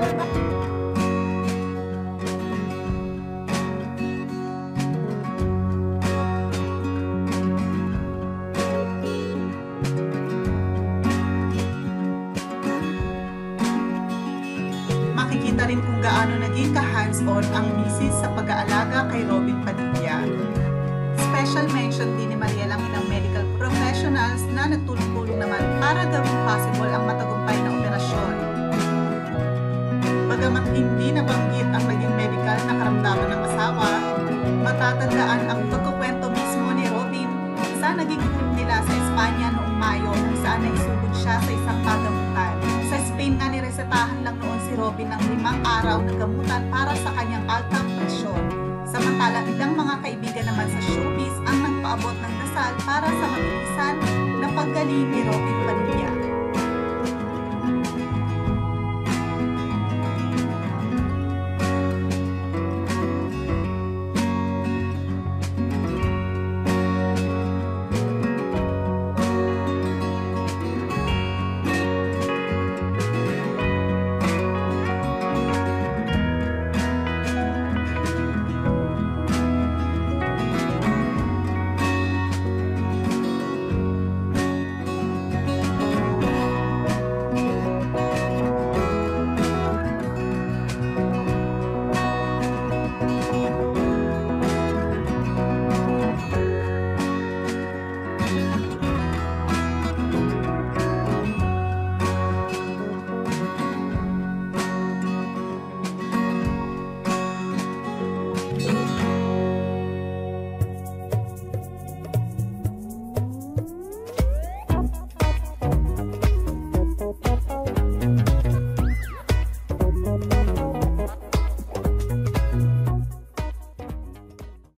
Makikita rin kung gaano naging ka-hands-on ang misis sa pag-aalaga kay Robin Padilla. Special mention din ni Mariel ang ilang medical professionals na nagtulong-tulong naman para gawing possible ang matagumpay na operasyon. Bagamat hindi nabanggit ang naging medical na karamdaman ng asawa, matatandaan ang pagkukwento mismo ni Robin sa naging trip nila sa Espanya noong Mayo kung saan naisugod siya sa isang pagamutan. Sa Spain nga niresetahan lang noon si Robin ng 5 araw na gamutan para sa kanyang altang presyon. Samantalang ilang mga kaibigan naman sa showbiz ang nagpaabot ng dasal para sa mabilisan na paggaling ni Robin Padilla.